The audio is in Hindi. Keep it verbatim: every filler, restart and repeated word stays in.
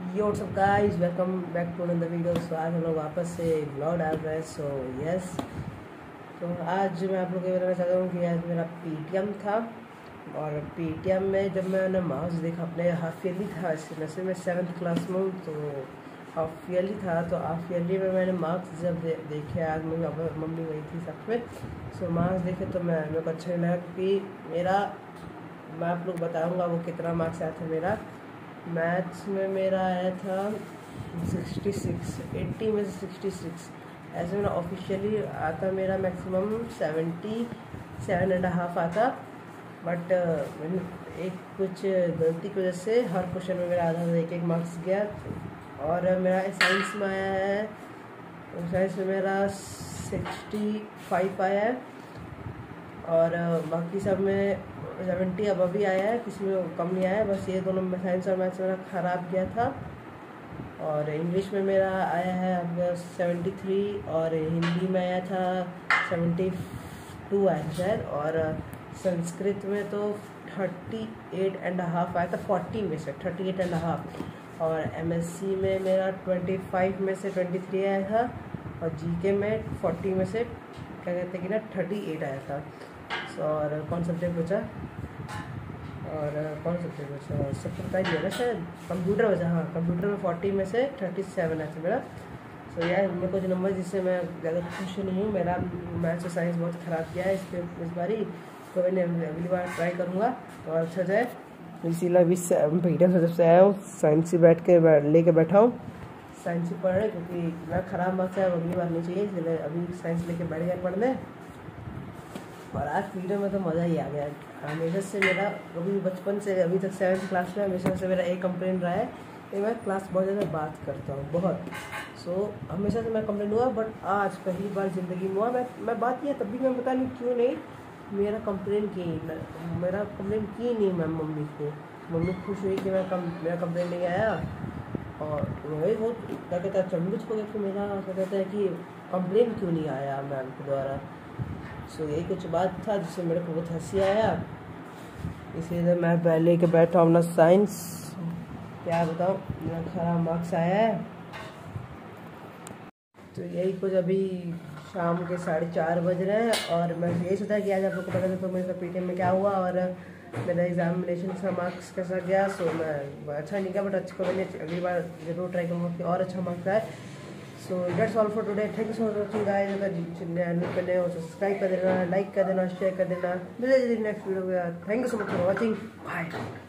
Yo what's up guys, welcome back to another video. So आज हम लोग वापस से ब्लॉग डाल रहे हैं। सो यस, तो आज मैं आप लोग को बताना चाहता हूँ कि आज मेरा पीटीएम था। और पीटीएम में जब मैंने मार्क्स देखा, अपने हाफ ईयरली था, वैसे मैं सेवन्थ क्लास में हूँ, तो हाफ ईयरली था। तो हाफ ईयरली में मैंने मार्क्स जब दे, देखे, आज मेरी मम्मी गई थी सब में। सो मार्क्स देखे तो मैं मेरे को अच्छा लगा कि मेरा, मैं आप लोग बताऊँगा वो कितना मार्क्स आया था। मेरा मैथ्स में मेरा आया था सिक्सटी सिक्स, एट्टी में से सिक्सटी सिक्स। ऐसे मेरा ऑफिशियली आता मेरा maximum seventy seven and half आता। बट एक कुछ गलती की वजह से हर क्वेश्चन में मेरा आधा एक एक मार्क्स गया। और मेरा साइंस में आया है, साइंस में मेरा सिक्सटी फाइव आया है। और बाकी सब में सेवेंटी अब अभी आया है, किसी में कम नहीं आया है। बस ये दोनों में साइंस और मैथ्स मेरा ख़राब गया था। और इंग्लिश में मेरा आया है अब सेवेंटी थ्री, और हिंदी में आया था सेवेंटी टू आया था शायद। और संस्कृत में तो थर्टी एट एंड हाफ आया था, फोर्टी में से थर्टी एट एंड हाफ। और एमएससी में मेरा ट्वेंटी फाइव में से ट्वेंटी थ्री आया था। और जीके में फोर्टी में से क्या कहते हैं कि ना थर्टी एट आया था। सो और कौन सब्जेक्ट बचा, और कौन सब्जेक्ट बचा सब पता ही है ना, शायद कंप्यूटर बचा। हाँ, कंप्यूटर में फोर्टी में से थर्टी सेवन आया था मेरा। सो यार, मेरे को जो नंबर जिससे मैं ज़्यादा खुश नहीं हूँ, मेरा मैथ्स और साइंस बहुत ख़राब किया है इस इस बारी। तो मैंने अगली बार ट्राई करूँगा और अच्छा जाए। इसीलिए अभी पीटीएम से जब से आया हूँ, साइंस ही बैठ के ले कर बैठा हूँ, साइंस ही पढ़ रहे, क्योंकि मैं ख़राब मार्क्स है, अगली बार नहीं चाहिए, इसलिए अभी साइंस लेके बैठ गया पढ़ने। और आज वीडियो में तो मज़ा ही आ गया। हमेशा से मेरा अभी बचपन से अभी तक सेवन्थ क्लास में हमेशा से मेरा एक कंप्लेंट रहा है कि मैं क्लास बहुत ज़्यादा बात करता हूँ, बहुत। सो so, हमेशा से मेरा कंप्लेंट हुआ, बट आज पहली बार ज़िंदगी में हुआ। मैं मैं बात किया, तब भी मैं पता नहीं क्यों नहीं मेरा कंप्लेंट की मेरा कंप्लेंट की नहीं मैं मम्मी को। मम्मी खुश हुई कि मैं कम मेरा कंप्लेंट नहीं आया। और वही बहुत क्या कहता है, चंडूच हो गया कि मेरा क्या कहता है कि कंप्लेंट क्यों नहीं आया मैम के द्वारा। सो so, यही कुछ बात था जिससे मेरे को बहुत हंसी आया। इसीलिए मैं पहले के बैठा हूँ ना साइंस। क्या बताऊँ, मेरा खराब मार्क्स आया है। तो यही कुछ अभी शाम के साढ़े चार बज रहे हैं, और मैं यही सोचा कि आज आप लोग को पता चला तो मेरे पीटीएम में क्या हुआ और मेरा एग्जामिनेशन का मार्क्स कैसा गया। सो मैं अच्छा नहीं गया, बट अच्छा को मैंने अगली बार जरूर ट्राई करूँगा कि और अच्छा मार्क्स आए। So that's all for today. Thank you so much for watching guys. अगर चैनल पे नए हो तो सब्सक्राइब कर देना, लाइक कर देना, शेयर कर देना। मिले जल्दी नेक्स्ट वीडियो में। Thank you so much for watching, bye.